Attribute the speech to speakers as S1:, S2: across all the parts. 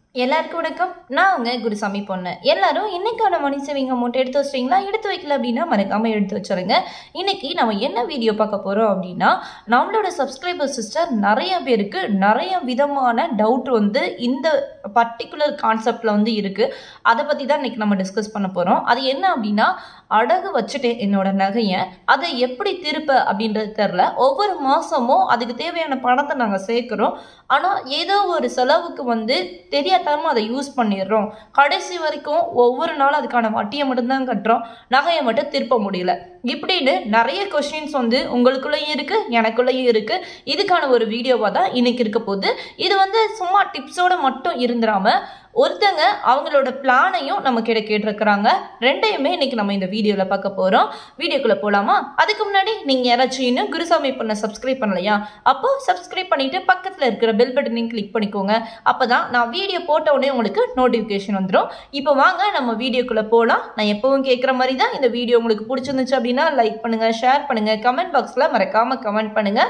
S1: எல்லாருக்கும் வணக்கம். நான் உங்க குருசாமி பொண்ணு. எல்லாரும் இன்னைக்கான மணி சேவிங் அமௌண்ட் எடுத்து வச்சிட்டீங்களா? எடுத்து வைக்கல அப்படின்னா மறக்காம எடுத்து வச்சிருங்க. இன்னைக்கு நம்ம என்ன வீடியோ பார்க்க போறோம் அப்படின்னா, நம்மளோட சப்ஸ்கிரைபர் சிஸ்டர் நிறைய பேருக்கு நிறைய விதமான டவுட் வந்து இந்த பர்டிகுலர் கான்செப்ட்ல வந்து இருக்கு. அதை பத்தி தான் இன்னைக்கு நம்ம டிஸ்கஸ் பண்ண போறோம். அது என்ன அப்படின்னா, அடகு வச்சுட்டேன் என்னோட நகையை, அதை எப்படி திருப்ப அப்படின்றது தெரில. ஒவ்வொரு மாசமும் அதுக்கு தேவையான பணத்தை நாங்கள் சேர்க்கிறோம். ஆனால் ஏதோ ஒரு செலவுக்கு வந்து தெரியாதமா அதை யூஸ் பண்ணிடுறோம். கடைசி வரைக்கும் ஒவ்வொரு நாளும் அதுக்கான வட்டியை மட்டும்தான் கட்டுறோம், நகையை மட்டும் திருப்ப முடியல. இப்படின்னு நிறைய கொஸ்டின்ஸ் வந்து உங்களுக்குள்ளேயும் இருக்கு, எனக்குள்ளேயும் இருக்கு. இதுக்கான ஒரு வீடியோவாக தான் இன்னைக்கு இருக்க போகுது. இது வந்து சும்மா டிப்ஸோட மட்டும் இருந்துடாம ஒருத்தங்க அவங்களோட பிளானையும் நம்ம கிட்ட கேட்டிருக்கிறாங்க. ரெண்டையுமே இன்னைக்கு நம்ம இந்த வீடியோவில் பார்க்க போகிறோம். வீடியோக்குள்ளே போகலாமா? அதுக்கு முன்னாடி நீங்கள் யாராச்சும் இன்னும் குருசாமி பண்ண சப்ஸ்கிரைப் பண்ணலையா? அப்போ சப்ஸ்கிரைப் பண்ணிட்டு பக்கத்தில் இருக்கிற பெல் பட்டனையும் கிளிக் பண்ணிக்கோங்க. அப்போ தான் நான் வீடியோ போட்ட உடனே உங்களுக்கு நோட்டிஃபிகேஷன் வந்துடும். இப்போ வாங்க நம்ம வீடியோக்குள்ளே போகலாம். நான் எப்பவும் கேட்குற மாதிரி தான், இந்த வீடியோ உங்களுக்கு பிடிச்சிருந்துச்சு அப்படின்னா லைக் பண்ணுங்க, ஷேர் பண்ணுங்க, கமெண்ட் பாக்ஸில் மறக்காம கமெண்ட் பண்ணுங்க.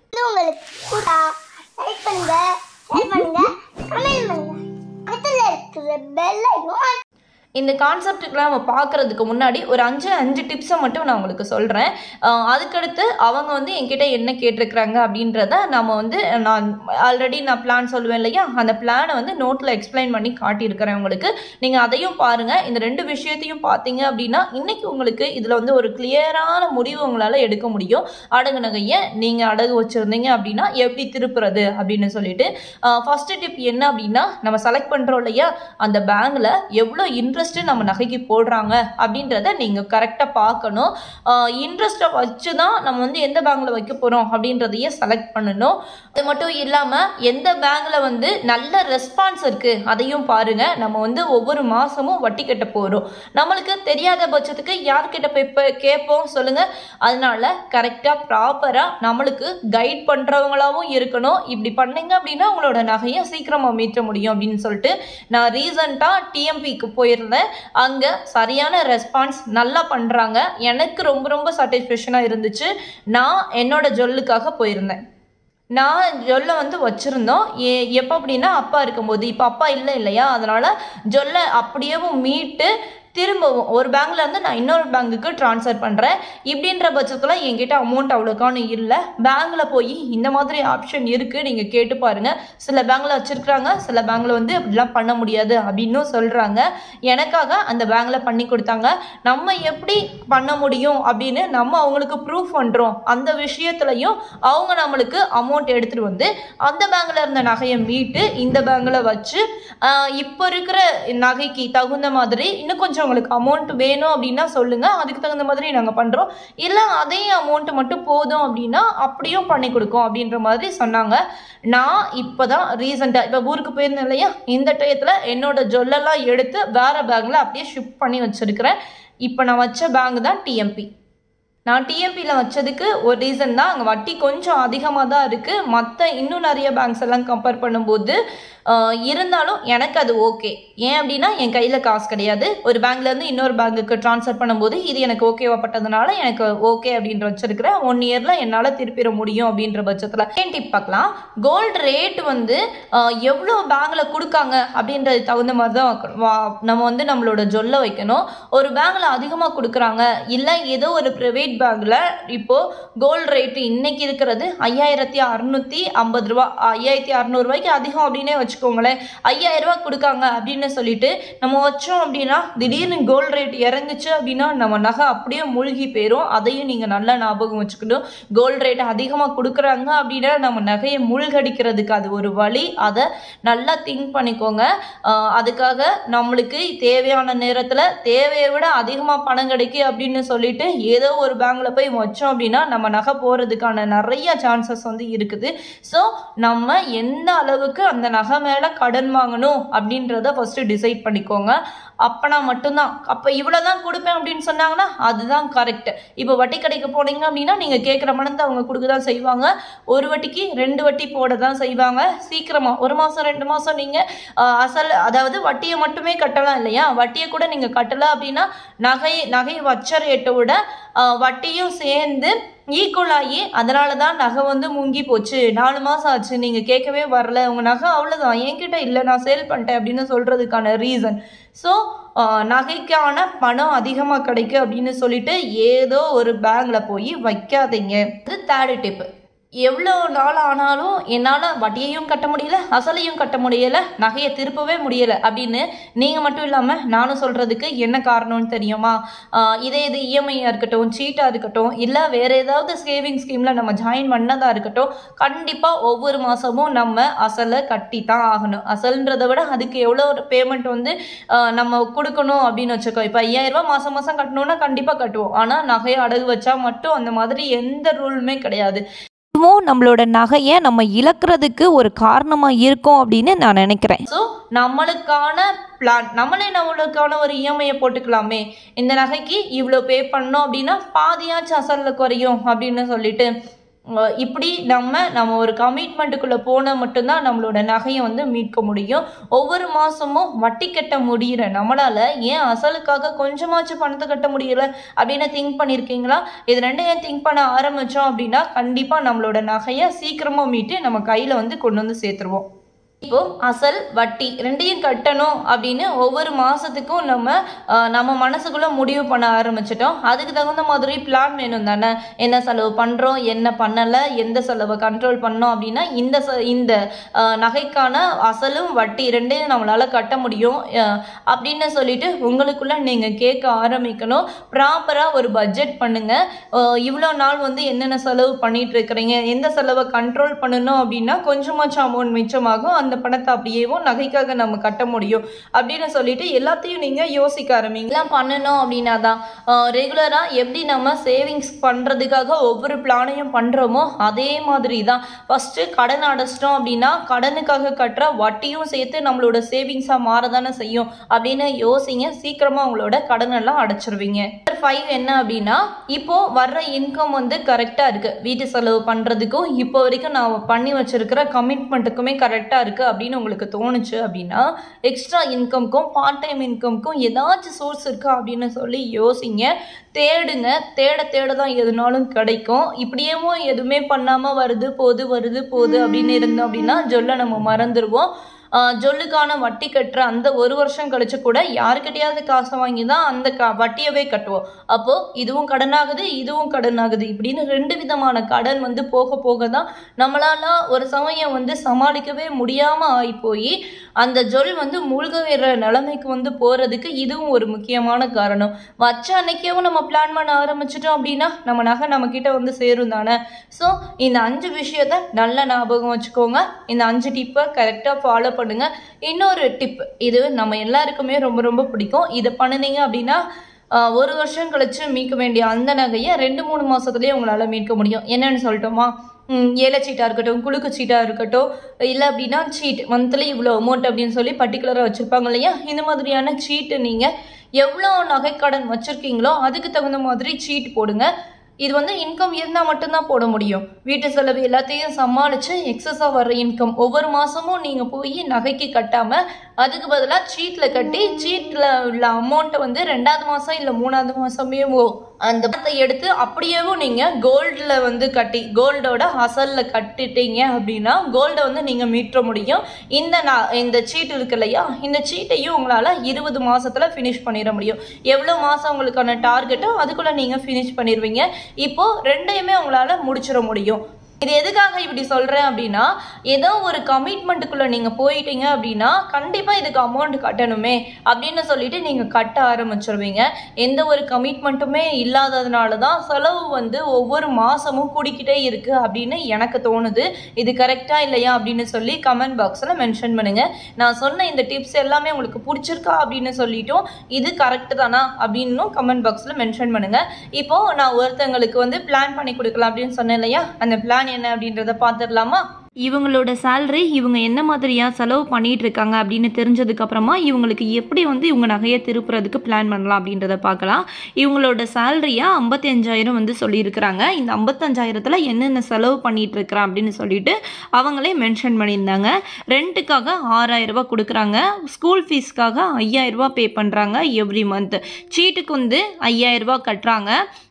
S1: இந்த கான்செப்டுக்கெலாம் நம்ம பார்க்குறதுக்கு முன்னாடி ஒரு அஞ்சு டிப்ஸை மட்டும் நான் உங்களுக்கு சொல்கிறேன். அதுக்கடுத்து அவங்க வந்து என்கிட்ட என்ன கேட்டிருக்கிறாங்க அப்படின்றத நம்ம வந்து நான் ஆல்ரெடி பிளான் சொல்லுவேன் இல்லையா, அந்த பிளானை வந்து நோட்டில் எக்ஸ்பிளைன் பண்ணி காட்டியிருக்கிறேன் உங்களுக்கு. நீங்கள் அதையும் பாருங்கள். இந்த ரெண்டு விஷயத்தையும் பார்த்தீங்க அப்படின்னா இன்றைக்கி உங்களுக்கு இதில் வந்து ஒரு கிளியரான முடிவு உங்களால் எடுக்க முடியும். அடகு நகையை நீங்கள் அடகு வச்சுருந்தீங்க அப்படின்னா எப்படி திருப்புறது அப்படின்னு சொல்லிட்டு. ஃபஸ்ட்டு டிப் என்ன அப்படின்னா, நம்ம செலக்ட் பண்ணுறோம் இல்லையா, அந்த பேங்கில் எவ்வளோ இன்ட்ரெஸ்ட் நம்ம நகைக்கு போடுறாங்க அப்படின்றத நீங்க கரெக்டா பார்க்கணும். இன்ட்ரெஸ்ட்டை வச்சு தான் நம்ம வந்து எந்த பேங்க்ல வைக்க போறோம் அப்படின்றதையே செலக்ட் பண்ணணும். அது மட்டும் இல்லாம எந்த பேங்க்ல வந்து நல்ல ரெஸ்பான்ஸ் இருக்கு அதையும் பாருங்க. நம்ம வந்து ஒவ்வொரு மாசமும் வட்டி கட்ட போறோம். நம்மளுக்கு தெரியாத பட்சத்துக்கு யார்கிட்ட போய் கேட்போம் சொல்லுங்க. அதனால கரெக்டா ப்ராப்பரா நம்மளுக்கு கைட் பண்றவங்களாவும் இருக்கணும். இப்படி பண்ணீங்க அப்படின்னா உங்களோட நகையை சீக்கிரமா மீட்ட முடியும் அப்படின்னு சொல்லிட்டு நான் ரீசெண்டா டிஎம்பிக்கு போயிருந்தேன். அங்க சரியான ரெஸ்பான்ஸ் நல்லா பண்றாங்க. எனக்கு ரொம்ப சாட்டிஸ்ஃபேக்ஷனா இருந்துச்சு. நான் என்னோட ஜொல்லுக்காக போயிருந்தேன். நான் ஜொல்லை வந்து வச்சுருந்தோம். எப்போ அப்படின்னா அப்பா இருக்கும்போது. இப்போ அப்பா இல்லை இல்லையா, அதனால் ஜொல்லை அப்படியேவும் மீட்டு திரும்பவும் ஒரு பேங்க்ல இருந்து நான் இன்னொரு பேங்குக்கு ட்ரான்ஸ்ஃபர் பண்ணுறேன். இப்படின்ற பட்சத்தில் என்கிட்ட அமௌண்ட் அவ்வளோக்கான இல்லை. பேங்க்ல போய் இந்த மாதிரி ஆப்ஷன் இருக்குது, நீங்கள் கேட்டு பாருங்கள். சில பேங்க்ல வச்சுருக்குறாங்க, சில பேங்க்ல வந்து அப்படிலாம் பண்ண முடியாது அப்படின்னு சொல்கிறாங்க. எனக்காக அந்த பேங்க்ல பண்ணி கொடுத்தாங்க. நம்ம எப்படி பண்ண முடியும் அப்படின்னு நம்ம அவங்களுக்கு ப்ரூஃப் பண்ணுறோம். அந்த விஷயத்துலையும் அவங்க நம்மளுக்கு அமௌண்ட் எடுத்துகிட்டு வந்து அந்த பேங்க்ல இருந்த நகையை மீட்டு இந்த பேங்க்ல வச்சு இப்போ இருக்கிற நகைக்கு தகுந்த மாதிரி இன்னும் கொஞ்சம் உங்களுக்கு அமௌண்ட் வேணும் அப்படின்னா சொல்லுங்க, அதுக்கு தகுந்த மாதிரி நாங்கள் பண்ணுறோம். இல்லை அதே அமௌண்ட் மட்டும் போதும் அப்படின்னா அப்படியும் பண்ணி கொடுக்கும் அப்படின்ற மாதிரி சொன்னாங்க. நான் இப்போ தான் ரீசெண்டாக இப்போ ஊருக்கு போயிருந்தேன் இல்லையா, இந்த டயத்தில் என்னோட ஜொல்லெல்லாம் எடுத்து வேற பேங்க்ல அப்படியே ஷிஃப்ட் பண்ணி வச்சிருக்கிறேன். இப்போ நான் வச்ச பேங்க் தான் டிஎம்பி. நான் டிஎம்பியில் வச்சதுக்கு ஒரு ரீசன் தான், அங்கே வட்டி கொஞ்சம் அதிகமாக தான் இருக்குது. மற்ற இன்னும் நிறைய பேங்க்ஸ் எல்லாம் கம்பேர் பண்ணும்போது இருந்தாலும் எனக்கு அது ஓகே. ஏன் அப்படின்னா என் கையில் காசு கிடையாது. ஒரு பேங்க்லேருந்து இன்னொரு பேங்குக்கு ட்ரான்ஸ்ஃபர் பண்ணும்போது இது எனக்கு ஓகேவாப்பட்டதுனால எனக்கு ஓகே அப்படின்ற வச்சிருக்கிறேன். 1 இயரில் என்னால் திருப்பிட முடியும் அப்படின்ற பட்சத்தில். ஏன் டிப் பார்க்கலாம். கோல்டு ரேட் வந்து எவ்வளோ பேங்கில் கொடுக்காங்க அப்படின்றது தகுந்த மாதிரி தான் நம்ம வந்து நம்மளோட ஜொல்லை வைக்கணும். ஒரு பேங்கில் அதிகமாக கொடுக்குறாங்க, இல்லை ஏதோ ஒரு ப்ரைவேட் பேங்க்ல இப்போ கோல்டு ரேட்டு இன்னைக்கு இருக்கிறது 5650 ரூபா, 5600 ரூபாய்க்கு அதிகம் அப்படின்னே வச்சுக்கோங்களேன். 5000 ரூபா கொடுக்காங்க அப்படின்னு சொல்லிட்டு நம்ம வச்சோம் அப்படின்னா திடீர்னு கோல்டு ரேட் இறங்குச்சு அப்படின்னா நம்ம நகை அப்படியே மூழ்கி போயிடும். அதையும் நீங்க நல்லா ஞாபகம் வச்சுக்கணும். கோல்டு ரேட் அதிகமாக கொடுக்குறாங்க அப்படின்னா நம்ம நகையை மூழ்கடிக்கிறதுக்கு அது ஒரு வழி. அதை நல்லா திங்க் பண்ணிக்கோங்க. அதுக்காக நம்மளுக்கு தேவையான நேரத்தில் தேவையை விட அதிகமாக பணம் கிடைக்கு அப்படின்னு சொல்லிட்டு ஏதோ ஒரு பேங்க்ல போய் வச்சோம் அப்படின்னா நம்ம நகை போகிறதுக்கான நிறைய சான்சஸ் வந்து இருக்குது. ஸோ நம்ம எந்த அளவுக்கு அந்த நகை மேலே கடன் வாங்கணும் அப்படின்றத ஃபர்ஸ்ட் டிசைட் பண்ணிக்கோங்க. அப்பனா மட்டும்தான். அப்போ இவ்வளோ தான் கொடுப்பேன் அப்படின்னு சொன்னாங்கன்னா அதுதான் கரெக்ட். இப்போ வட்டி கடைக்கு போனீங்க அப்படின்னா நீங்கள் கேட்குற பணத்தை அவங்க கொடுக்க தான் செய்வாங்க. ஒரு வட்டிக்கு 2 வட்டி போட தான் செய்வாங்க. சீக்கிரமாக 1 மாதம் 2 மாதம் நீங்கள் அசல் அதாவது வட்டியை மட்டுமே கட்டலாம் இல்லையா, வட்டியை கூட நீங்கள் கட்டலை அப்படின்னா நகை வச்ச ரேட்டை விட வட்டியும் சேர்ந்து ஈக்குவல் ஆகி அதனால தான் நகை வந்து முங்கி போச்சு, 4 மாதம் ஆச்சு நீங்கள் கேட்கவே வரல, உங்கள் நகை அவ்வளோதான் என்கிட்ட இல்லை நான் சேல் பண்ணிட்டேன் அப்படின்னு சொல்கிறதுக்கான ரீசன். ஸோ நகைக்கான பணம் அதிகமாக கிடைக்கும் அப்படின்னு சொல்லிட்டு ஏதோ ஒரு பேங்கில் போய் வைக்காதீங்க. இது 3rd டிப்பு. எவ்வளோ நாள் ஆனாலும் என்னால் வட்டியையும் கட்ட முடியல, அசலையும் கட்ட முடியலை, நகையை திருப்பவே முடியலை அப்படின்னு நீங்கள் மட்டும் இல்லாமல் நானும் சொல்கிறதுக்கு என்ன காரணம்னு தெரியுமா? இது இஎம்ஐயாக இருக்கட்டும், சீட்டாக இருக்கட்டும், இல்லை வேறு ஏதாவது சேவிங் ஸ்கீமில் நம்ம ஜாயின் பண்ணதாக இருக்கட்டும், கண்டிப்பாக ஒவ்வொரு மாதமும் நம்ம அசலை கட்டி தான் ஆகணும். அசல்ன்றதை விட அதுக்கு எவ்வளோ ஒரு பேமெண்ட் வந்து நம்ம கொடுக்கணும் அப்படின்னு வச்சுக்கோ. இப்போ 5000 ரூபா மாதம் மாதம் கட்டணும்னா கண்டிப்பாக கட்டுவோம். ஆனால் நகையை அடகு வச்சா மட்டும் அந்த மாதிரி எந்த ரூலுமே கிடையாது.
S2: இதுவும் நம்மளோட நகையை நம்ம இழக்கிறதுக்கு ஒரு காரணமாக இருக்கும் அப்படின்னு நான் நினைக்கிறேன்.
S1: ஸோ நம்மளுக்கான பிளான், நம்மளுக்கான ஒரு இஎம்ஐயை போட்டுக்கலாமே, இந்த நகைக்கு இவ்வளோ பே பண்ணோம் அப்படின்னா பாதியாச்சும் அசலில் குறையும் அப்படின்னு சொல்லிட்டு இப்படி நம்ம ஒரு கமிட்மெண்ட்டுக்குள்ளே போனால் மட்டும்தான் நம்மளோட நகையை வந்து மீட்க முடியும். ஒவ்வொரு மாதமும் வட்டி கட்ட முடிகிற நம்மளால் ஏன் அசலுக்காக கொஞ்சமாச்சும் பணத்தை கட்ட முடியல அப்படின்னு திங்க் பண்ணியிருக்கீங்களா? இது ரெண்டையும் திங்க் பண்ண ஆரம்பித்தோம் அப்படின்னா கண்டிப்பாக நம்மளோட நகையை சீக்கிரமாக மீட்டு நம்ம கையில் வந்து கொண்டு வந்து சேர்த்துருவோம். இப்போது அசல் வட்டி ரெண்டையும் கட்டணும் அப்படின்னு ஒவ்வொரு மாதத்துக்கும் நம்ம மனசுக்குள்ளே முடிவு பண்ண ஆரம்பிச்சிட்டோம். அதுக்கு தகுந்த மாதிரி பிளான் வேணும் தானே. என்ன செலவு பண்ணுறோம், என்ன பண்ணலை, எந்த செலவை கண்ட்ரோல் பண்ணோம் அப்படின்னா இந்த நகைக்கான அசலும் வட்டி ரெண்டையும் நம்மளால் கட்ட முடியும் அப்படின்னு சொல்லிட்டு உங்களுக்குள்ளே நீங்கள் கேட்க ஆரம்பிக்கணும். ப்ராப்பராக ஒரு பட்ஜெட் பண்ணுங்கள். இவ்வளோ நாள் வந்து என்னென்ன செலவு பண்ணிகிட்ருக்கிறீங்க, எந்த செலவை கண்ட்ரோல் பண்ணணும் அப்படின்னா கொஞ்சமாச்சும் அமௌண்ட் மிச்சமாகும், அந்த பணத்தை அப்படியேவும் நகைக்காக நம்ம கட்ட முடியும் அப்படின்னு சொல்லிட்டு எல்லாத்தையும் நீங்கள் யோசிக்க ஆரம்பிங்க. எல்லாம் பண்ணணும் அப்படின்னா தான் ரெகுலராக எப்படி நம்ம சேவிங்ஸ் பண்ணுறதுக்காக ஒவ்வொரு பிளானையும் பண்ணுறோமோ அதே மாதிரி தான். ஃபஸ்ட்டு கடன் அடைச்சிட்டோம் அப்படின்னா கடனுக்காக கட்டுற வட்டியும் சேர்த்து நம்மளோட சேவிங்ஸாக மாறதானே செய்யும் அப்படின்னு யோசிங்க. சீக்கிரமாக உங்களோட கடனெல்லாம் அடைச்சிருவீங்க. 5 என்ன அப்படின்னா, இப்போது வர்ற இன்கம் வந்து கரெக்டாக இருக்குது, வீட்டு செலவு பண்ணுறதுக்கும் இப்போ வரைக்கும் நான் பண்ணி வச்சுருக்கிற கமிட்மெண்ட்டுக்குமே கரெக்டாக இருக்குது அப்படின்னு உங்களுக்கு தோணுச்சு அப்படின்னா எக்ஸ்ட்ரா இன்கம்க்கும் பார்ட் டைம் இன்கம்க்கும் ஏதாச்சும் சோர்ஸ் இருக்கா அப்படின்னு சொல்லி யோசிங்க. தேடுங்க. தேட தான் எதுனாலும் கிடைக்கும். இப்படியேவும் எதுவுமே பண்ணாமல் வருது போகுது அப்படின்னு இருந்தோம் அப்படின்னா ஜொல்லை நம்ம மறந்துடுவோம். ஜொல்லுக்கான வட்டி கட்டுற அந்த 1 வருஷம் கழிச்சு கூட யாருக்கிட்டையாவது காசை வாங்கி தான் அந்த வட்டியவே கட்டுவோம். அப்போது இதுவும் கடனாகுது இதுவும் கடனாகுது இப்படின்னு 2 விதமான கடன் வந்து போக தான் நம்மளால ஒரு சமயம் வந்து சமாளிக்கவே முடியாமல் ஆகிப்போய் அந்த ஜொல் வந்து மூழ்கிற நிலைமைக்கு வந்து போகிறதுக்கு இதுவும் ஒரு முக்கியமான காரணம். வச்ச அன்னைக்கேவும் நம்ம பிளான் பண்ண ஆரம்பிச்சிட்டோம் அப்படின்னா நம்ம நகை நம்மக்கிட்ட வந்து சேரும் தானே. ஸோ இந்த 5 விஷயத்த நல்ல ஞாபகம் வச்சுக்கோங்க. இந்த 5 டிப்பை கரெக்டாக ஃபாலோ பண்ணுங்க. இன்னொரு டிப், இது நம்ம எல்லாருக்குமே ரொம்ப ரொம்ப பிடிக்கும். இதை பண்ணினீங்க அப்படின்னா 1 வருஷம் கழிச்சு மீட்க வேண்டிய அந்த நகையை 2-3 மாதத்துலேயே உங்களால் மீட்க முடியும். என்னன்னு சொல்லட்டுமா? ஏழை சீட்டாக இருக்கட்டும், குலுக்கு சீட்டாக இருக்கட்டும், இல்லை அப்படின்னா சீட் மந்த்லி இவ்வளோ அமௌண்ட் அப்படின்னு சொல்லி பர்டிகுலராக வச்சுருப்பாங்க இல்லையா, இந்த மாதிரியான சீட்டு நீங்கள் எவ்வளோ நகைக்கடன் வச்சுருக்கீங்களோ அதுக்கு தகுந்த மாதிரி சீட் போடுங்க. இது வந்து இன்கம் இருந்தால் மட்டும்தான் போட முடியும். வீட்டு செலவு எல்லாத்தையும் சமாளித்து எக்ஸஸாக வர்ற இன்கம் ஒவ்வொரு மாதமும் நீங்கள் போய் நகைக்கு கட்டாமல் அதுக்கு பதிலாக சீட்டில் கட்டி சீட்டில் உள்ள அமௌண்ட்டை வந்து 2வது மாதம் இல்லை 3வது மாதமே அந்த பணத்தை எடுத்து அப்படியேவும் நீங்கள் கோல்டில் வந்து கட்டி கோல்டோட அசலில் கட்டிட்டீங்க அப்படின்னா கோல்டை வந்து நீங்கள் மீட்ட முடியும். இந்த சீட்டு இருக்கு இல்லையா, இந்த சீட்டையும் உங்களால் 20 மாதத்தில் ஃபினிஷ் பண்ணிட முடியும். எவ்வளோ மாதம் உங்களுக்கான டார்கெட்டோ அதுக்குள்ளே நீங்கள் ஃபினிஷ் பண்ணிடுவீங்க. இப்போது 2யுமே உங்களால் முடிச்சிட முடியும். இது எதுக்காக இப்படி சொல்கிறேன் அப்படின்னா, ஏதோ ஒரு கமிட்மெண்ட்டுக்குள்ளே நீங்கள் போயிட்டீங்க அப்படின்னா கண்டிப்பாக இதுக்கு அமௌண்ட் கட்டணுமே அப்படின்னு சொல்லிட்டு நீங்கள் கட்ட ஆரம்பிச்சிருவீங்க. எந்த ஒரு கமிட்மெண்ட்டுமே இல்லாததுனால தான் செலவு வந்து ஒவ்வொரு மாதமும் கூடிக்கிட்டே இருக்குது அப்படின்னு எனக்கு தோணுது. இது கரெக்டாக இல்லையா அப்படின்னு சொல்லி கமெண்ட் பாக்ஸில் மென்ஷன் பண்ணுங்கள். நான் சொன்ன இந்த டிப்ஸ் எல்லாமே உங்களுக்கு பிடிச்சிருக்கா அப்படின்னு சொல்லிட்டோம், இது கரெக்டு தானா அப்படின்னும் கமெண்ட் பாக்ஸில் மென்ஷன் பண்ணுங்கள். இப்போது நான் ஒருத்தங்களுக்கு வந்து பிளான் பண்ணி கொடுக்கலாம் அப்படின்னு சொன்னேன் இல்லையா, அந்த பிளான் என்ன அப்படின்றத பார்த்துடலாமா?
S2: இவங்களோட சேலரி இவங்க என்ன மாதிரியாக செலவு பண்ணிகிட்டு இருக்காங்க அப்படின்னு தெரிஞ்சதுக்கப்புறமா இவங்களுக்கு எப்படி வந்து இவங்க நகையை திருப்புறதுக்கு பிளான் பண்ணலாம் அப்படின்றத பார்க்கலாம். இவங்களோட சேலரியாக 55,000 வந்து சொல்லியிருக்கிறாங்க. இந்த 55,000த்தில் என்னென்ன செலவு பண்ணிகிட்டு இருக்கிறான் அப்படின்னு சொல்லிட்டு அவங்களே மென்ஷன் பண்ணியிருந்தாங்க. ரெண்ட்டுக்காக 6,000 ரூபா கொடுக்குறாங்க, ஸ்கூல் ஃபீஸ்க்காக 5,000 ரூபா பே பண்ணுறாங்க எவ்ரி மந்த், சீட்டுக்கு வந்து 5,000 ரூபா கட்டுறாங்க,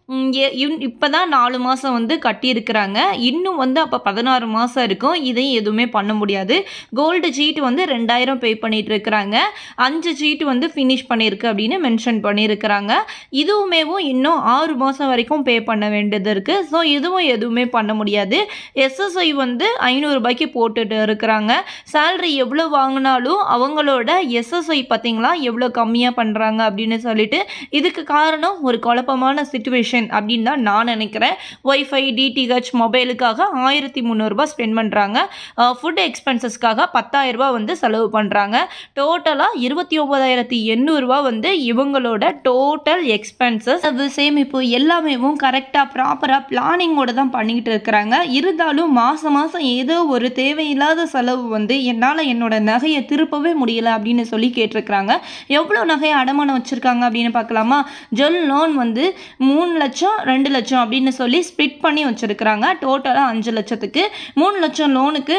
S2: இப்போ தான் 4 மாதம் வந்து கட்டியிருக்கிறாங்க. இன்னும் வந்து அப்போ 16 மாதம் இருக்கும். இதையும் எதுவுமே பண்ண முடியாது. கோல்டு சீட்டு வந்து 2000 பே பண்ணிட்டு இருக்கிறாங்க. 5 சீட்டு வந்து ஃபினிஷ் பண்ணியிருக்கு அப்படின்னு மென்ஷன் பண்ணியிருக்கிறாங்க. இதுவுமேவும் இன்னும் 6 மாதம் வரைக்கும் பே பண்ண வேண்டியது இருக்குது. ஸோ இதுவும் எதுவுமே பண்ண முடியாது. எஸ்எஸ்ஐ வந்து 500 ரூபாய்க்கு போட்டுட்டு இருக்கிறாங்க. சேலரி எவ்வளோ வாங்கினாலும் அவங்களோட எஸ்எஸ்ஐ பார்த்தீங்களா எவ்வளோ கம்மியாக பண்ணுறாங்க அப்படின்னு சொல்லிட்டு, இதுக்கு காரணம் ஒரு குழப்பமான சிச்சுவேஷன் அப்படின்னு தான் நான் நினைக்கிறேன். ஒய்ஃபை, டிடிஹெச், மொபைலுக்காக 1300 ரூபாய் ஸ்பெண்ட் பண்ணுறாங்க. ஃபுட் எக்ஸ்பென்சஸ்க்காக 10,000 ரூபாய் வந்து செலவு பண்ணுறாங்க. டோட்டலாக 29,800 ரூபாய் வந்து இவங்களோட டோட்டல் எக்ஸ்பென்சஸ். அது சேமிப்பு எல்லாமே கரெக்டாக ப்ராப்பராக பிளானிங்கோட தான் பண்ணிக்கிட்டு இருக்கிறாங்க. இருந்தாலும் மாதம் மாதம் ஏதோ ஒரு தேவையில்லாத செலவு வந்து என்னால் என்னோட நகையை திருப்பவே முடியல அப்படின்னு சொல்லி கேட்டிருக்கிறாங்க. எவ்வளோ நகையை அடமானம் வச்சுருக்காங்க அப்படின்னு பார்க்கலாமா? ஜுவல் லோன் வந்து 3 லட்சம் 2 லட்சம் அப்படின்னு சொல்லி ஸ்ப்ளிட் பண்ணி வச்சுருக்கிறாங்க. டோட்டலாக 5 லட்சத்துக்கு 3 லட்சம் லோனுக்கு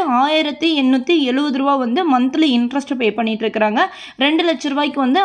S2: 1870 ரூபா வந்து மந்த்லி இன்ட்ரெஸ்ட் பே பண்ணிட்டு இருக்கிறாங்க. 2 லட்சம் ரூபாய்க்கு வந்து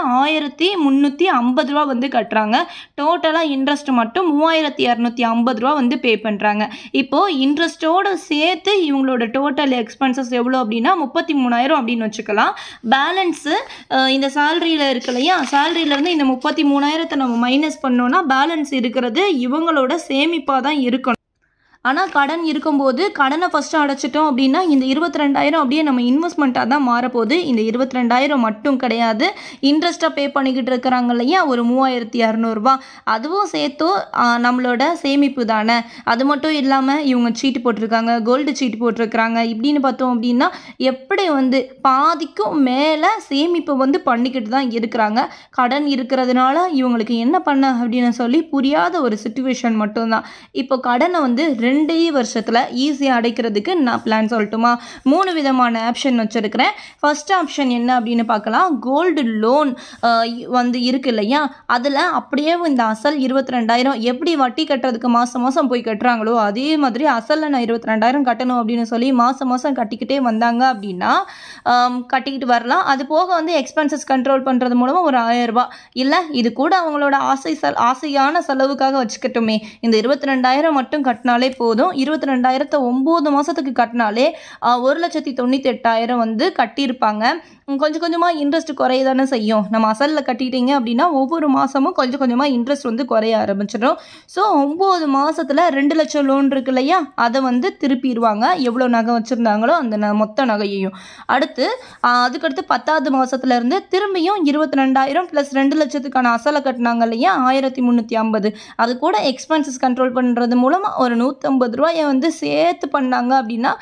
S2: 1350 ரூபா வந்து கட்டுறாங்க. டோட்டலாக இன்ட்ரெஸ்ட் மட்டும் 3250 ரூபா வந்து பே பண்ணுறாங்க. இப்போது இன்ட்ரெஸ்ட்டோடு சேர்த்து இவங்களோட டோட்டல் எக்ஸ்பென்சஸ் எவ்வளோ அப்படின்னா 33,000 அப்படின்னு வச்சுக்கலாம். பேலன்ஸு இந்த சேலரியில் இருக்கு இல்லையா, சேலரியிலேருந்து இந்த 33,000 நம்ம மைனஸ் பண்ணோன்னா பேலன்ஸ் இருக்கிறது இவங்களோட சேமிப்பாக தான் இருக்கணும். ஆனால் கடன் இருக்கும்போது கடனை ஃபஸ்ட்டு அடைச்சிட்டோம் அப்படின்னா இந்த 22,000 அப்படியே நம்ம இன்வெஸ்ட்மெண்ட்டாக தான் மாறப்போகுது. இந்த 22,000 மட்டும் கிடையாது, இன்ட்ரெஸ்ட்டாக பே பண்ணிக்கிட்டு இருக்கிறாங்க இல்லையா ஒரு 3,200 ரூபா, அதுவும் சேர்த்து நம்மளோட சேமிப்பு தானே. அது மட்டும் இல்லாமல் இவங்க சீட்டு போட்டிருக்காங்க, கோல்டு சீட்டு போட்டிருக்கிறாங்க. இப்படின்னு பார்த்தோம் அப்படின்னா எப்படி வந்து பாதிக்கும் மேலே சேமிப்பு வந்து பண்ணிக்கிட்டு தான் இருக்கிறாங்க. கடன் இருக்கிறதுனால இவங்களுக்கு என்ன பண்ண அப்படின்னு சொல்லி புரியாத ஒரு சிச்சுவேஷன் மட்டும்தான். இப்போ கடனை வந்து 2 வருஷத்தில் ஈஸியாக அடைக்கிறதுக்கு நான் பிளான் சொல்லட்டுமா? 3 விதமான ஆப்ஷன் வச்சுருக்கிறேன். ஃபர்ஸ்ட் ஆப்ஷன் என்ன அப்படின்னு பார்க்கலாம். கோல்டு லோன் வந்து இருக்கு இல்லையா, அதில் அப்படியே இந்த அசல் 22,000 எப்படி வட்டி கட்டுறதுக்கு மாதம் மாதம் போய் கட்டுறாங்களோ அதே மாதிரி அசலில் நான் 22,000 கட்டணும் அப்படின்னு சொல்லி மாதம் மாதம் கட்டிக்கிட்டே வந்தாங்க அப்படின்னா கட்டிக்கிட்டு வரலாம். அது போக வந்து எக்ஸ்பென்சஸ் கண்ட்ரோல் பண்ணுறது மூலமாக ஒரு 1000 ரூபாய் இல்லை, இது கூட அவங்களோட ஆசையான செலவுக்காக வச்சுக்கட்டுமே. இந்த 22,000 மட்டும் கட்டினாலே போதும். 22,000 9 மாதத்துக்கு கட்டினாலே 1,98,000 வந்து கட்டியிருப்பாங்க. கொஞ்சம் கொஞ்சமாக இன்ட்ரெஸ்ட் குறைய தானே செய்யும். நம்ம அசலில் கட்டிட்டீங்க அப்படின்னா ஒவ்வொரு மாதமும் கொஞ்சம் கொஞ்சமாக இன்ட்ரெஸ்ட் வந்து குறைய ஆரம்பிச்சிடும். ஸோ 9 மாதத்தில் 2 லட்சம் லோன் இருக்கு இல்லையா, அதை வந்து திருப்பிடுவாங்க எவ்வளோ நகை வச்சுருந்தாங்களோ அந்த மொத்த நகையையும். அதுக்கடுத்து 10வது மாதத்துலேருந்து திரும்பியும் 22,000 ப்ளஸ் 2 லட்சத்துக்கான அசலை கட்டினாங்க இல்லையா 1350, அது கூட எக்ஸ்பென்சஸ் கண்ட்ரோல் பண்ணுறது மூலமாக ஒரு 150 ரூபாயை வந்து சேர்த்து பண்ணாங்க அப்படின்னா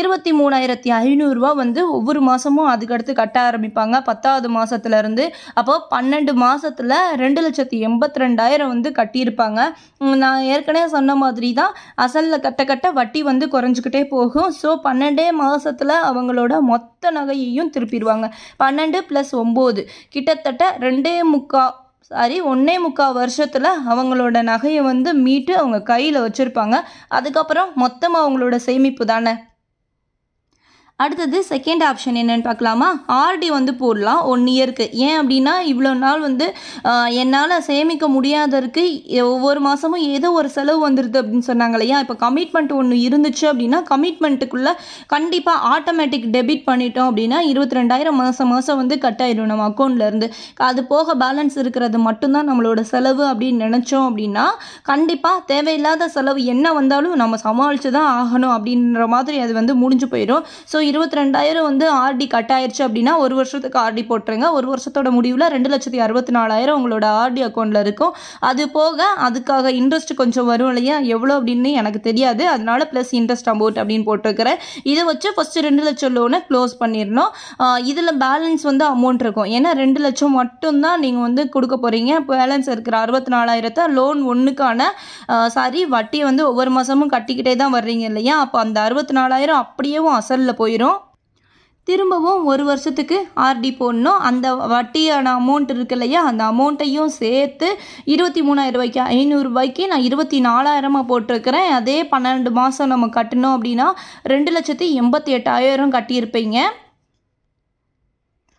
S2: 23,500 ரூபா வந்து ஒவ்வொரு மாதமும் அதுக்கடுத்து கட்ட ஆரம்பிப்பாங்க 10வது மாதத்துலேருந்து. அப்போ 12 மாதத்தில் 2,82,000 வந்து கட்டியிருப்பாங்க. நான் ஏற்கனவே சொன்ன மாதிரி தான் அசலில் கட்ட கட்ட வட்டி வந்து குறைஞ்சிக்கிட்டே போகும். ஸோ 12 மாதத்தில் அவங்களோட மொத்த நகையையும் திருப்பிடுவாங்க. 12 + 9 கிட்டத்தட்ட 1.25 வருஷத்தில் அவங்களோட நகையை வந்து மீட்டு அவங்க கையில் வச்சுருப்பாங்க. அதுக்கப்புறம் மொத்தமாக அவங்களோட சேமிப்பு தானே. அடுத்தது செகண்ட் ஆப்ஷன் என்னென்னு பார்க்கலாமா? ஆர்டி வந்து போடலாம் 1 இயருக்கு. ஏன் அப்படின்னா இவ்வளோ நாள் வந்து என்னால் சேமிக்க முடியாதருக்கு ஒவ்வொரு மாதமும் ஏதோ ஒரு செலவு வந்துடுது அப்படின்னு சொன்னாங்க இல்லையா. இப்போ கமிட்மெண்ட் ஒன்று இருந்துச்சு அப்படின்னா கமிட்மெண்ட்டுக்குள்ளே கண்டிப்பாக ஆட்டோமேட்டிக் டெபிட் பண்ணிட்டோம் அப்படின்னா 22,000 மாதம் வந்து கட் ஆயிடும் நம்ம அக்கௌண்ட்லேருந்து. அது போக பேலன்ஸ் இருக்கிறது மட்டும்தான் நம்மளோட செலவு அப்படின்னு நினச்சோம் அப்படின்னா கண்டிப்பாக தேவையில்லாத செலவு என்ன வந்தாலும் நம்ம சமாளித்து தான் ஆகணும் அப்படின்ற மாதிரி அது வந்து முடிஞ்சு போயிடும். ஸோ 22,000 வந்து ஆர்டி கட் ஆயிடுச்சு அப்படின்னா 1 வருஷத்துக்கு ஆர்டி போட்டுருங்க. 1 வருஷத்தோட முடிவில் 2,64,000 உங்களோட ஆர்டி அக்கௌண்ட்டில் இருக்கும். அது போக அதுக்காக இன்ட்ரெஸ்ட் கொஞ்சம் வரும் இல்லையா, எவ்வளோ அப்படின்னு எனக்கு தெரியாது, அதனால ப்ளஸ் இன்ட்ரெஸ்ட் அமௌண்ட் அப்படின்னு போட்டிருக்கிறேன். இதை வச்சு ஃபஸ்ட்டு 2 லட்சம் லோனை க்ளோஸ் பண்ணிடணும். இதில் பேலன்ஸ் வந்து அமௌண்ட் இருக்கும். ஏன்னா 2 லட்சம் மட்டும்தான் நீங்கள் வந்து கொடுக்க போகிறீங்க. பேலன்ஸ் இருக்கிற 64,000 லோன் ஒன்றுக்கான வட்டியை வந்து ஒவ்வொரு மாதமும் கட்டிக்கிட்டே தான் வர்றீங்க இல்லையா. அப்போ அந்த 64,000 அப்படியேவும் அசலில் போயிடும். திரும்பவும் 1 வருஷத்துக்கு ஆர்டி போடணும். அந்த வட்டியான அமௌண்ட் இருக்கு இல்லையா, அந்த அமௌண்ட்டையும் சேர்த்து 23,500 ரூபாய்க்கு நான் 24,000 போட்டிருக்கிறேன். அதே 12 மாதம் நம்ம கட்டணும் அப்படின்னா 2,88,000 கட்டியிருப்பீங்க.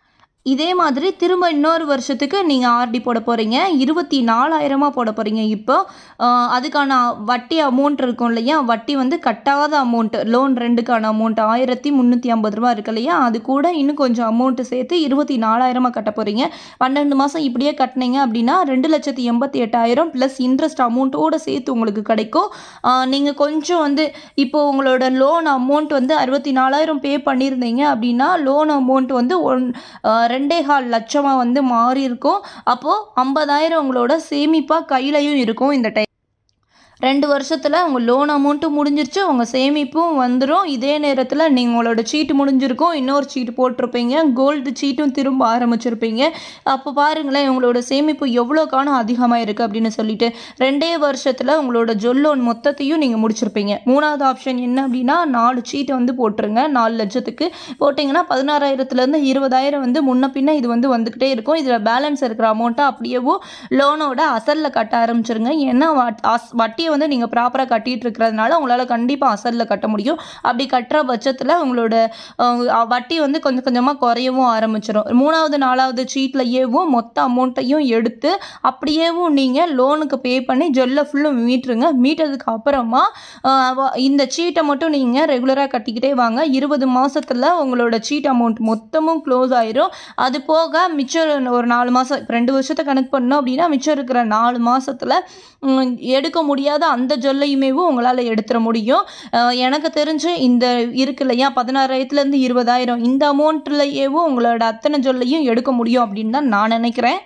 S2: இதே மாதிரி திரும்ப இன்னொரு வருஷத்துக்கு நீங்கள் ஆர்டி போட போகிறீங்க, 24,000 போட போகிறீங்க. இப்போ அதுக்கான வட்டி அமௌண்ட் இருக்கும் இல்லையா, வட்டி வந்து கட்டாத அமௌண்ட், லோன் 2க்கான அமௌண்ட் 1,350 ரூபா இருக்கு இல்லையா, அது கூட இன்னும் கொஞ்சம் அமௌண்ட்டு சேர்த்து 24,000 கட்ட போகிறீங்க. 12 மாதம் இப்படியே கட்டினீங்க அப்படின்னா 2,88,000 ப்ளஸ் இன்ட்ரெஸ்ட் அமௌண்ட்டோடு சேர்த்து உங்களுக்கு கிடைக்கும். நீங்கள் கொஞ்சம் வந்து இப்போது உங்களோட லோன் அமௌண்ட் வந்து 64,000 பே பண்ணியிருந்தீங்க அப்படின்னா லோன் அமௌண்ட் வந்து 2.25 லட்சமாக வந்து மாறி இருக்கும். அப்போது 50,000 உங்களோட சேமிப்பாக கையிலையும் இருக்கும். இந்த 2 வருஷத்தில் உங்கள் லோன் அமௌண்ட்டும் முடிஞ்சிருச்சு, உங்கள் சேமிப்பும் வந்துடும். இதே நேரத்தில் நீங்கள் உங்களோட சீட்டு முடிஞ்சிருக்கும், இன்னொரு சீட்டு போட்டிருப்பீங்க, கோல்டு சீட்டும் திரும்ப ஆரம்பிச்சிருப்பீங்க. அப்போ பாருங்களேன் உங்களோட சேமிப்பு எவ்வளோக்கான அதிகமாக இருக்குது அப்படின்னு சொல்லிட்டு. 2 வருஷத்தில் உங்களோட ஜொல் லோன் மொத்தத்தையும் நீங்கள் முடிச்சிருப்பீங்க. 3வது ஆப்ஷன் என்ன அப்படின்னா 4 சீட்டை வந்து போட்டுருங்க. 4 லட்சத்துக்கு போட்டிங்கன்னா 16,000லேருந்து 20,000 வந்து முன்ன பின்ன இது வந்து வந்துக்கிட்டே இருக்கும். இதில் பேலன்ஸ் இருக்கிற அமௌண்ட்டை அப்படியேவும் லோனோட அசலில் கட்ட ஆரம்பிச்சிருங்க. ஏன்னா வட்டியை வந்து நீங்கள் ப்ராப்பராக கட்டிகிட்டு இருக்கிறதுனால உங்களால் கண்டிப்பாக அசலில் கட்ட முடியும். அப்படி கட்டுற பட்சத்தில் உங்களோட வட்டி வந்து கொஞ்சம் கொஞ்சமாக குறையவும் ஆரம்பிச்சிடும். 3வது 4வது சீட்லையேவும் மொத்த அமௌண்ட்டையும் எடுத்து அப்படியேவும் நீங்கள் லோனுக்கு பே பண்ணி ஜொல்லை ஃபுல்லும் மீட்டுருங்க. மீட்டதுக்கு அப்புறமா இந்த சீட்டை மட்டும் நீங்கள் ரெகுலராக கட்டிக்கிட்டே வாங்க. 20 மாதத்தில் உங்களோட சீட் அமௌண்ட் மொத்தமும் க்ளோஸ் ஆயிரும். அது போக மிச்சம் ஒரு 4 மாதம், இப்போ 2 வருஷத்தை கணக்கு பண்ணோம் அப்படின்னா மிச்சம் இருக்கிற 4 மாதத்தில் எடுக்க முடியாத அந்த ஜொல்லையுமே உங்களால் எடுத்துட முடியும். எனக்கு தெரிஞ்சு இந்த இருக்கு இல்லையா 16,000லேருந்து 20,000 இந்த அமௌண்ட்லையேவும் உங்களோட அத்தனை ஜொல்லையும் எடுக்க முடியும் அப்படின்னு தான் நான் நினைக்கிறேன்.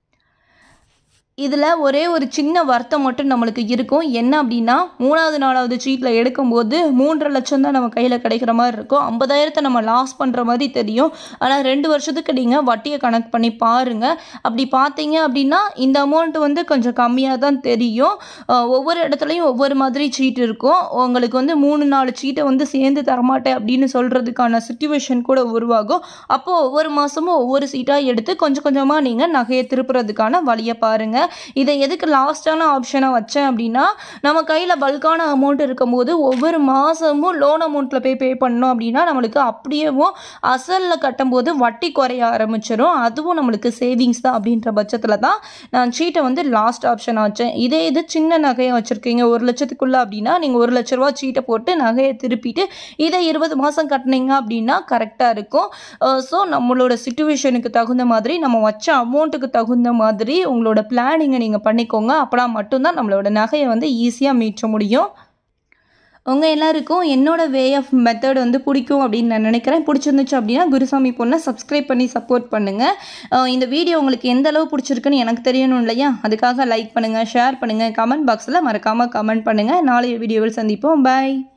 S2: இதில் ஒரே ஒரு சின்ன வருத்தம் மட்டும் நம்மளுக்கு இருக்கும். என்ன அப்படின்னா 3வது 4வது சீட்டில் எடுக்கும்போது 3.5 லட்சம் தான் நம்ம கையில் கிடைக்கிற மாதிரி இருக்கும். 50,000 நம்ம லாஸ் பண்ணுற மாதிரி தெரியும். ஆனால் 2 வருஷத்துக்கு நீங்கள் வட்டியை கணக்கு பண்ணி பாருங்கள். அப்படி பார்த்தீங்க அப்படின்னா இந்த அமௌண்ட் வந்து கொஞ்சம் கம்மியாக தான் தெரியும். ஒவ்வொரு இடத்துலையும் ஒவ்வொரு மாதிரி சீட் இருக்கும். உங்களுக்கு வந்து 3-4 சீட்டை வந்து சேர்ந்து தரமாட்டேன் அப்படின்னு சொல்கிறதுக்கான சிச்சுவேஷன் கூட உருவாகும். அப்போது ஒவ்வொரு மாதமும் ஒவ்வொரு சீட்டாக எடுத்து கொஞ்சம் கொஞ்சமாக நீங்கள் நகையை திருப்புறதுக்கான வழியை பாருங்கள். இதை எதுக்கு லாஸ்டான ஆப்ஷனாக வச்சேன் அப்படின்னா நம்ம கையில் பல்கான அமௌண்ட் இருக்கும்போது ஒவ்வொரு மாதமும் லோன் அமௌண்ட்டில் பே பண்ணோம் அப்படின்னா நம்மளுக்கு அப்படியேவும் அசலில் கட்டும்போது வட்டி குறைய ஆரம்பிச்சிடும். அதுவும் நம்மளுக்கு சேவிங்ஸ் தான். அப்படின்ற பட்சத்தில் தான் நான் சீட்டை வந்து லாஸ்ட் ஆப்ஷனாக வச்சேன். இது சின்ன நகையை வச்சுருக்கீங்க 1 லட்சத்துக்குள்ளே அப்படின்னா நீங்கள் 1 லட்ச ரூபா சீட்டை போட்டு நகையை திருப்பிட்டு இதை 20 மாதம் கட்டினீங்க அப்படின்னா கரெக்டாக இருக்கும். ஸோ நம்மளோட சிச்சுவேஷனுக்கு தகுந்த மாதிரி நம்ம வச்ச அமௌண்ட்டுக்கு தகுந்த மாதிரி உங்களோட பிளானிங்கை நீங்கள் பண்ணிக்கோங்க. அப்போனா மட்டும்தான் நம்மளோட நகையை வந்து ஈஸியாக மீட்க முடியும். உங்கள் எல்லாருக்கும் என்னோட வே ஆஃப் மெத்தட் வந்து பிடிக்கும் அப்படின்னு நான் நினைக்கிறேன். பிடிச்சிருந்துச்சு அப்படின்னா குருசாமி பொண்ணை சப்ஸ்கிரைப் பண்ணி சப்போர்ட் பண்ணுங்கள். இந்த வீடியோ உங்களுக்கு எந்த அளவு பிடிச்சிருக்குன்னு எனக்கு தெரியணும் இல்லையா, அதுக்காக லைக் பண்ணுங்கள், ஷேர் பண்ணுங்கள், கமெண்ட் பாக்ஸில் மறக்காமல் கமெண்ட் பண்ணுங்கள். நாளைய வீடியோவில் சந்திப்போம். பாய்.